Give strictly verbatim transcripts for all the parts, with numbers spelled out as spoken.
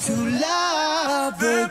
to love again.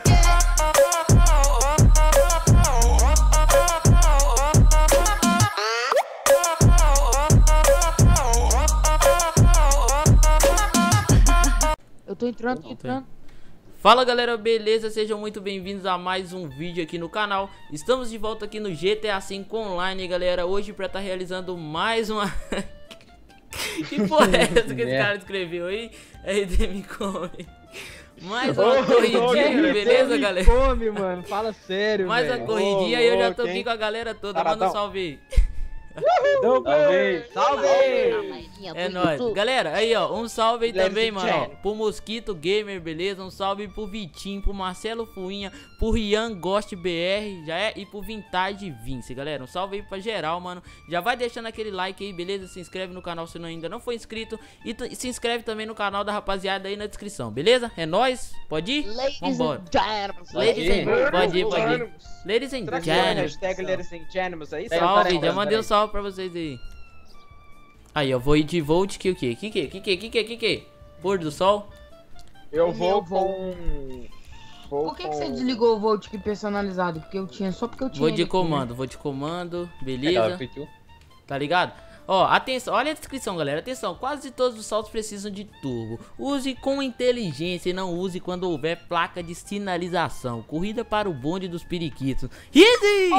Eu tô entrando, tô entrando. Fala galera, beleza? Sejam muito bem-vindos a mais um vídeo aqui no canal. Estamos de volta aqui no G T A cinco Online, galera. Hoje pra estar tá realizando mais uma... Que porra é essa que esse cara escreveu aí? R D me come. Mais uma corridinha, beleza, galera? Come, mano, fala sério, mais uma corridinha e eu já tô aqui com a galera toda. Manda um salve aí. Salve! Salve! É nóis. Galera, aí ó, um salve aí também, mano, ó, pro Mosquito Gamer, beleza? Um salve pro Vitinho, pro Marcelo Fuinha, pro Rian Ghost B R, já é? E pro Vintage Vince, galera. Um salve aí pra geral, mano. Já vai deixando aquele like aí, beleza? Se inscreve no canal se não ainda não foi inscrito. E se inscreve também no canal da rapaziada aí na descrição, beleza? É nóis? Pode ir? Vambora. Ladies and... Pode ir, pode ir. Ladies and gentlemen. Hashtag Ladies and Gentlemen aí. Salve, já mandei um salve pra vocês aí. Aí, eu vou ir de Volt que o que? Que que? Que que? Que que? Que que? Pôr do sol? Eu vou com... Por que que você desligou o Volt personalizado? Porque eu tinha, só porque eu tinha. Vou de ele comando, aqui, né? vou de comando, beleza? Tá ligado? Ó, atenção, olha a descrição, galera. Atenção, quase todos os saltos precisam de turbo. Use com inteligência e não use quando houver placa de sinalização. Corrida para o bonde dos periquitos. Easy!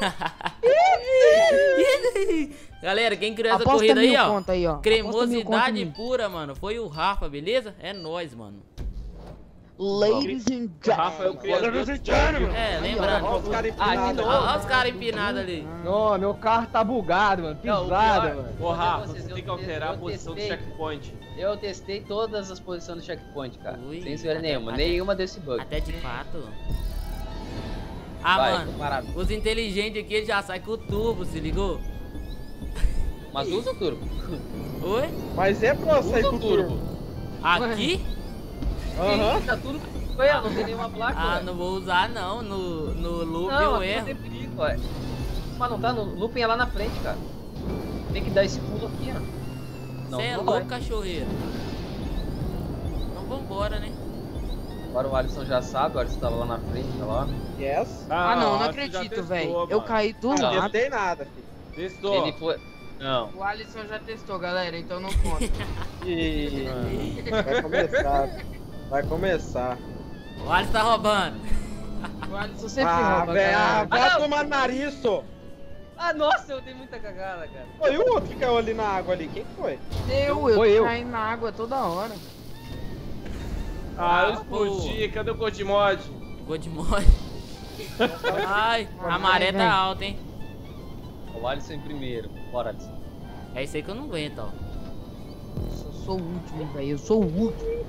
Easy! Galera, quem criou essa Aposta corrida aí, mil ó, conto aí, ó. cremosidade Aposta pura, mano. Foi o Rafa, beleza? É nóis, mano. Ladies and Gentlemen. É, lembrando. Olha os caras Ah, empinados. olha os caras empinados ali. Não, meu carro tá bugado, mano. Pisada, mano. Ô, Rafa, Vocês, você eu tem que alterar eu a posição do testei. checkpoint. Eu testei todas as posições do checkpoint, cara. Ui, sem zoeira até- nenhuma. até- Nenhuma desse bug. Até de fato. Ah, Vai, mano, tô parado. os inteligentes aqui eles já saem com o turbo, se ligou? Mas usa o turbo. Oi? Mas é pra sair Usa com o o turbo. Aqui? Aham. Tá tudo foi, não tem nenhuma placa. Ah, ué. não vou usar não, no, no loop Não, eu aqui não erro. tem perigo, ué. Mas não tá no looping é lá na frente, cara. Tem que dar esse pulo aqui, ó. Não, Cê é não louco, vai. cachorreiro. Então vambora, né? Agora o Alisson já sabe, o Alisson tava lá na frente, tá lá. Yes. Ah, não, não acho que já acredito, testou, velho. Eu mano. caí do Não lado. testei nada, filho. Testou. Ele foi. Não. O Alisson já testou, galera, então não conta. E... Vai começar. Vai começar. O Alisson tá roubando. O Alisson sempre Ah, rouba, velho. cara. Vai Ah, não. tomar nariz, só. Ah, nossa, eu dei muita cagada, cara. Foi o outro que caiu ali na água ali. Quem foi? Eu, eu Foi eu. caí na água toda hora. Ah, eu Ah, explodi. Cadê o Code Mod? Gol de morte. Ai, a maré tá alta, hein? O Alisson em primeiro. Bora, Alisson. É isso aí que eu não aguento, ó. Eu sou o último, velho. Eu sou o último.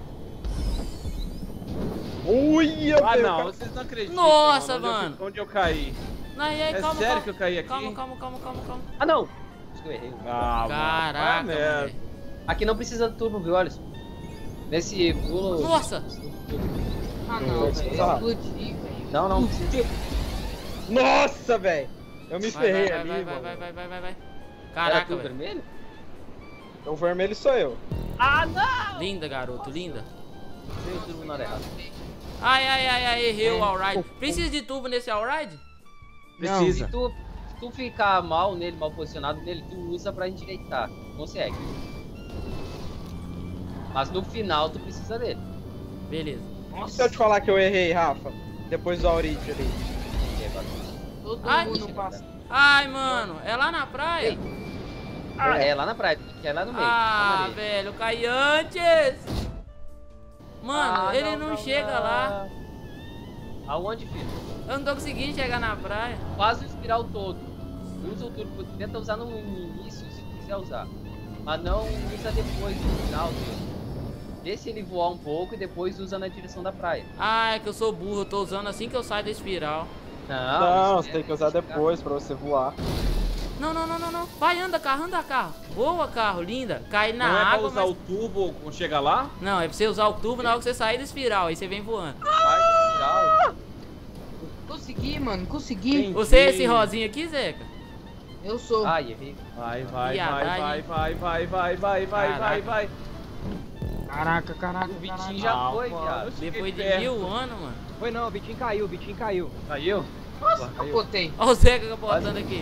Uia, Ah, velho. não, vocês não acreditam. Nossa, onde eu- mano. onde eu caí? Não, e aí, É calma, sério calma. que eu caí aqui? Calma, calma, calma, calma, calma. Ah, não! Acho que eu errei. Ah, Caraca, mano. vai merda. moleque. Aqui não precisa de turbo, viu, Alisson? Nesse pulo. Nossa! Ah, Não, não, não, velho. não. Explodi, velho. Não, não precisa. Nossa, velho. Eu me Vai, ferrei vai, ali, vai, vai, mano. vai, vai, vai, vai, vai. Era Caraca, tudo velho. vermelho? O vermelho sou eu. Ah, não! Linda, garoto, linda. Tem o turbo na hora errada. Ai, ai, ai, ai, errei o É. Allride. Precisa de turbo nesse Allride? Precisa. Se tu, se tu ficar mal nele, mal posicionado nele, tu usa pra endireitar. Consegue. Mas no final tu precisa dele. Beleza. Se eu te falar que eu errei, Rafa, depois do Aurite ali. E aí, bora. Todo Ai, mundo passa. Ai, mano, é lá na praia? Ei. Ah, é lá na praia, que é lá no meio. Ah, lá na areia. velho, eu caí antes. Mano, Ah, ele não, chega lá. Aonde, filho? Eu não tô conseguindo chegar na praia. Faz o espiral todo. Usa o turbo, tenta usar no início se quiser usar. Mas não usa depois no final dele. Deixa ele voar um pouco e depois usa na direção da praia. Ah, é que eu sou burro, eu tô usando assim que eu saio da espiral. Não, Não, isso você é- tem que usar deixa ficar. depois pra você voar. Não, não, não, não, não. Vai, anda, carro, anda, carro. Boa, carro, linda. Cai na Não é pra água, usar mas... o turbo quando chega lá? Não, é pra você usar o turbo na hora que você sair da espiral, aí você vem voando. Vai, espiral. Consegui, mano, consegui. Sim. Você é esse rosinho aqui, Zeca? Eu sou. Ai, errei. Vai, vai, vai, Viadagem. vai, vai, vai, vai, vai, vai, vai, Caraca. vai. Caraca, caraca, O Vitinho caraca. já Ah, foi, mano. viado. Depois de perto. mil anos, mano. Foi não, o Vitinho caiu, o Vitinho caiu. Caiu? Nossa, capotei. Olha o Zeca capotando aqui.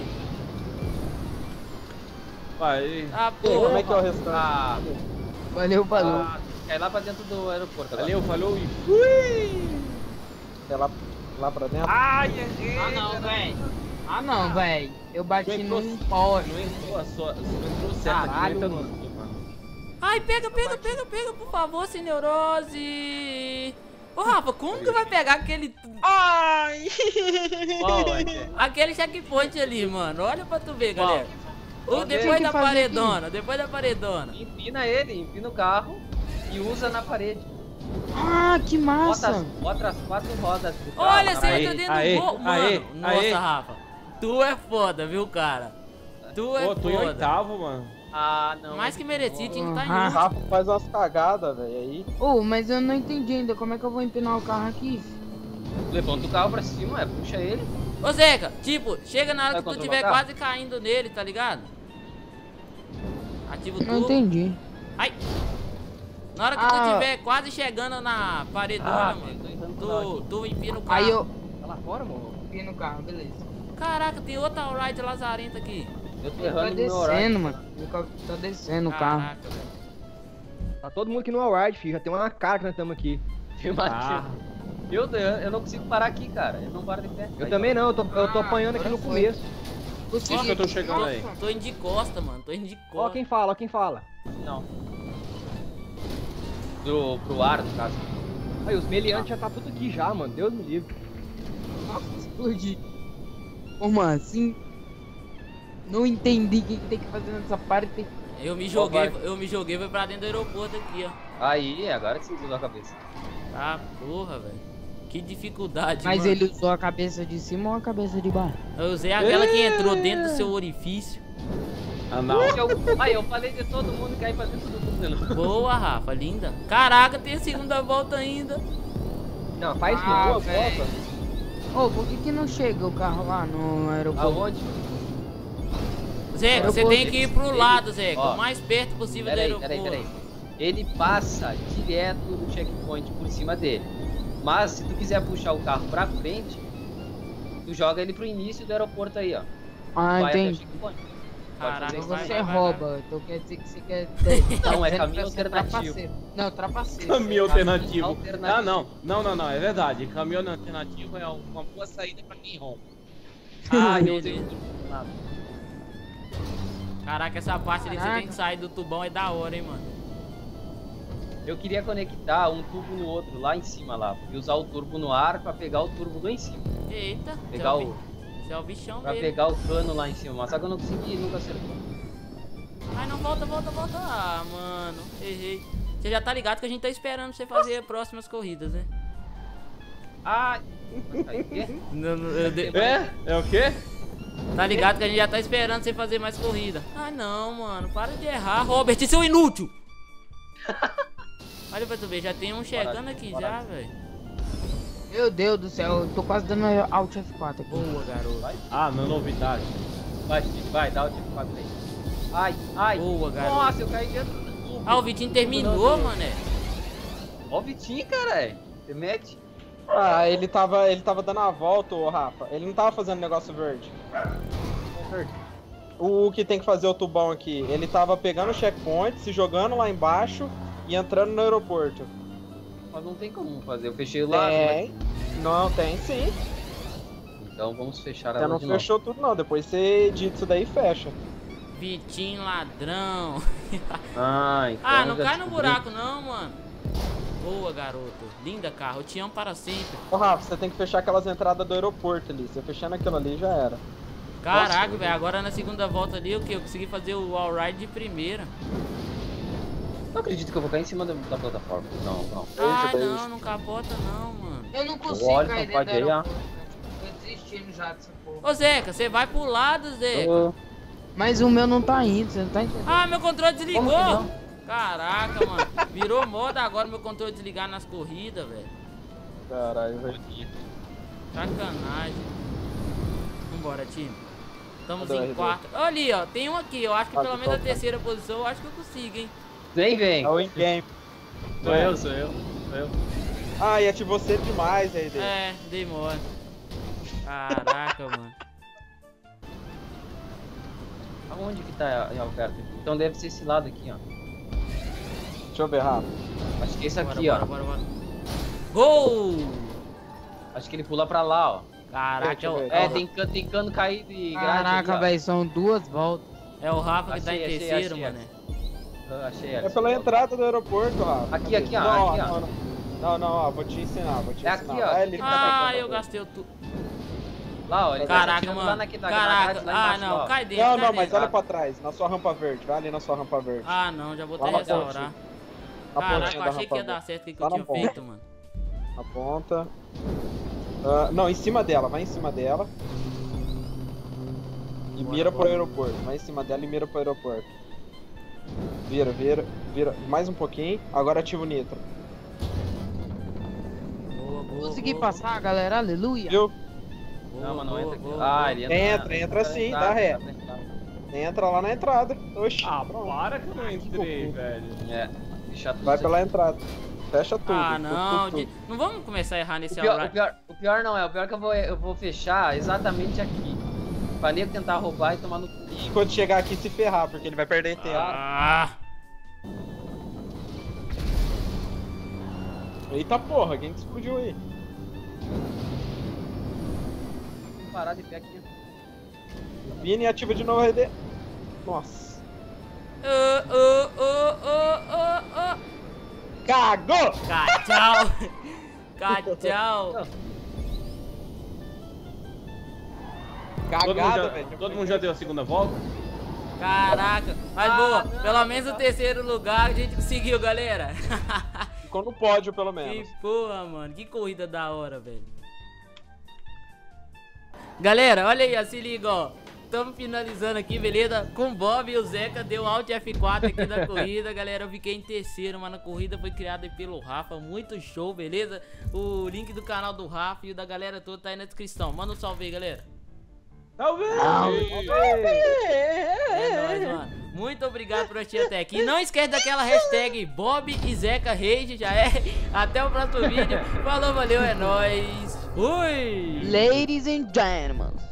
Vai. Ah, Como porra. é que é o restante? Ah, Valeu, falou. ah, cai lá pra dentro do aeroporto agora. Valeu, falou e fui! É lá, lá pra dentro? Ai, errei! Ah, não, velho. Ah, não, velho. Eu bati Não entrou- num poste. Não entrou a sua. Não entrou certo aqui, Caralho, não entrou mano. aqui, mano. Ai, pega, pega, pega, pega, por favor, sem neurose. Ô, Rafa, como que vai pegar aquele... Ai! Qual, é? Aquele checkpoint ali, mano? Olha pra tu ver, galera. O, Qual depois tem que da fazer paredona, depois da paredona. Empina ele, empina o carro e usa na parede. Ah, que Bota massa. as, bota as quatro rodas do carro Olha, na você parede. entra dentro aê, do gol. Mano, aê, nossa, aê. Rafa. Tu é foda, viu, cara? Tu é Pô, tô em foda. oitavo, mano. Ah, não. Mais que merecido, tinha que estar em Ah. último. Rafa faz umas cagadas, velho. Aí. Ô, mas eu não entendi ainda. Como é que eu vou empinar o carro aqui? Levanta o carro pra cima, é, puxa ele. Ô, Zeca, tipo, chega na hora Vai que tu controlar tiver o carro? quase caindo nele, tá ligado? Ativa o Não turbo. entendi. Ai! Na hora que tu Ah. tiver quase chegando na paredona, Ah, mano, tô entrando no carro tu, aqui. tu empina o carro. Aí eu Tá lá fora, mano? empino o carro, beleza. Caraca, tem outra Allride lazarenta aqui. Eu tô Tá errando no meu horário. descendo, mano. Tá descendo o carro. Caraca, velho. Tá todo mundo aqui no Allride, filho. Já tem uma cara que nós estamos aqui. Afirmativo. Eu, eu, eu não consigo parar aqui, cara. Eu não paro de pé. Eu Aí, também não, eu tô, eu tô Ah, apanhando aqui agora no foi. começo. Consegui. Onde que eu tô chegando aí? Tô indo de costa, mano. Tô indo de Ó costa. quem fala, ó quem fala. Não. Pro, pro ar, no caso. Aí, os meliantes já tá tudo aqui já, mano. Deus me livre. Nossa, explodi. Como assim? Não entendi o que, que tem que fazer nessa parte. Eu me joguei, vai. eu me joguei foi pra dentro do aeroporto aqui, ó. Aí, agora que você usou a cabeça. Ah, porra, velho. Que dificuldade, Mas mano. ele usou a cabeça de cima ou a cabeça de baixo? Eu usei aquela que entrou dentro do seu orifício. Ah, não. Eu, aí, eu falei de todo mundo cair pra dentro do túnel. Boa, Rafa, linda. Caraca, tem a segunda volta ainda. Não, faz Ah, duas velho. voltas. Ô, por que que não chega o carro lá no aeroporto? Aonde? Zeca, você Aeroporto. tem que ir pro Ele- lado, Zeca. ó. O mais perto possível Peraí, do peraí, aeroporto. peraí. Ele passa direto do checkpoint por cima dele. Mas se tu quiser puxar o carro pra frente, tu joga ele pro início do aeroporto aí, ó. Ah, Vai até o entendi. checkpoint. Caraca, fazer Então isso vai, você vai, vai, rouba, então quer dizer que você quer... Não, é Dizendo caminho que você alternativo. trapaceiro. Não, trapaceiro. Caminho alternativo. alternativo. Ah, não. Não, não, não. É verdade. Caminho alternativo é uma boa saída pra quem rompe. Ah, eu beleza. tenho nada. Caraca, essa parte ali que você Caraca. tem que sair do tubão é da hora, hein, mano. Eu queria conectar um turbo no outro, lá em cima lá. E usar o turbo no ar pra pegar o turbo lá em cima. Eita, Pegar você é o, o, bi- você é o bichão pra dele. pegar o cano lá em cima. Mas só que eu não consegui e nunca acertou. Ai, não, volta, volta, volta. Ah, mano, errei. Você já tá ligado que a gente tá esperando você fazer as próximas corridas, né? Ah! Aí, o quê? Não, não, eu de- É? É o quê? Tá ligado que a gente já tá esperando você fazer mais corrida. Ah, não, mano, para de errar, Robert, seu inútil! Olha pra tu ver, já tem um chegando aqui já, velho. Meu Deus do céu, eu tô quase dando Alt F quatro aqui. Boa, garoto. Vai, Ah, não, novidade. vai, Steve, vai, dá o tipo quatro aí. Ai, ai! Boa, garoto. Nossa, eu caí dentro do tubo. Ah, o Vitinho terminou, mané. Ó o Vitinho, caralho. Você mete? Ah, ele tava, ele tava dando a volta, ô Rafa. Ele não tava fazendo negócio verde. O que tem que fazer o tubão aqui? Ele tava pegando o checkpoint, se jogando lá embaixo e entrando no aeroporto. Mas não tem como fazer. Eu fechei o lado. Tem. Não, tem sim. mas- Então vamos fechar Você ela não de novo. fechou tudo não. Depois você edita isso daí e fecha. Vitinho ladrão. Ah, então Ah, não já cai no descobri. buraco não, mano. Boa, garoto. Linda carro, eu te amo para sempre. Ô Rafa, você tem que fechar aquelas entradas do aeroporto ali. Você fechando aquilo ali já era. Caraca, Nossa, velho, agora na segunda volta ali, o que? Eu consegui fazer o all-ride de primeira. Não acredito que eu vou cair em cima da, da plataforma. Não, não. Ah, beijo. não, não capota não, mano. Eu não consigo Olha, cair pode dentro do aí, ó. aeroporto. Tô desistindo já dessa porra. Ô, Zeca, você vai pro lado, Zeca. Eu- Mas o meu não tá indo, você não tá entendendo? Ah, meu controle desligou. Como que não? Caraca, mano. Virou moda agora meu controle desligar nas corridas, velho. Caralho, velho. Sacanagem. Vambora, time. Estamos Cadê o em R dois? quarto. Olha ali, ó. Tem um aqui. Eu acho que Ah, pelo tô menos a tocando. terceira posição eu acho que eu consigo, hein. Vem, vem. É o in-game. Sou eu, sou eu, sou eu. Ah, e ativou cedo demais aí, dele. É, dei mole. Caraca, mano. Aonde que tá a Alberto? Então deve ser esse lado aqui, ó. Deixa eu ver, Rafa. Acho que esse Bora, aqui, bora, ó. bora, bora. Gol! Acho que ele pula pra lá, ó. Caraca, é Deixa eu o, ver. É, tem cano, tem cano caído e grade ali, Caraca, ó. velho, são duas voltas. é o Rafa que tá em Achei, achei, terceiro, achei, mano. Ah, achei É ela. pela entrada do aeroporto, Rafa. Aqui, aqui, ó, Não, aqui, ó. Não, não, não, não, ó, vou te ensinar, vou te É ensinar. aqui, ó. Vai ali que tá Ah, tentando eu ver. gastei o tu. Lá, ó. Ele tá Caraca, atirando mano. Lá naquele, na Caraca. grade, lá Ah, embaixo, não, ó. cai dentro. Não, cai não, mas dentro. olha pra trás, na sua rampa verde, vai ali na sua rampa verde. Ah, não, já vou Lá até na restaurar. ponte. Na Caraca, pontinha eu da achei que ia rampa dar certo o que, que Lá eu na tinha ponta. feito, mano. Na ponta. Ah, não, em cima dela, vai em cima dela. E Bora, mira bora. pro aeroporto. Vai em cima dela e mira pro aeroporto. Vira, vira, vira. Mais um pouquinho. Agora ativa o nitro. Boa, boa, Consegui boa, passar, galera, aleluia. Viu? boa, Não, mas não boa, entra aqui. boa, Ah, boa. ele entra. Entra, na- entra na sim, entrada, dá ré. na entrada. Entra lá na entrada. Oxi. Ah, pronto. para que eu não entrei, velho. É, deixar tudo Vai isso pela aqui. entrada. Fecha tudo. Ah, tudo, não. tudo, de- tudo. Não vamos começar a errar O nesse pior, o, horário. pior, o pior não é, o pior é que eu vou, eu vou fechar exatamente aqui. Pra nego tentar roubar e tomar no cu. E quando chegar aqui se ferrar, porque ele vai perder tempo. Ah, Eita porra, quem que explodiu aí? Vou parar de pé aqui. Vini ativa de novo a R D. Nossa. ah, ah, ah, ah, ah, ah. Cagou! Cachau. Cachau. Todo mundo, Cagada, já, velho. todo mundo já deu a segunda volta? Caraca. Mas Ah, boa, não, pelo menos não. o terceiro lugar a gente conseguiu, galera. Ficou no pódio, pelo menos. Que porra, mano. Que corrida da hora, velho. Galera, olha aí, ó, se liga, ó. Estamos finalizando aqui, beleza? Com o Bob e o Zeca deu Alt F quatro aqui da corrida, galera. Eu fiquei em terceiro, mas a corrida foi criada pelo Rafa. Muito show, beleza? O link do canal do Rafa e o da galera toda tá aí na descrição. Manda um salve aí, galera. Talvez! É nóis, mano. Muito obrigado por assistir até aqui. Não esquece daquela hashtag Bob e Zeca Rage, já é. Até o próximo vídeo. Falou, valeu, é nóis. Fui! Ladies and gentlemen.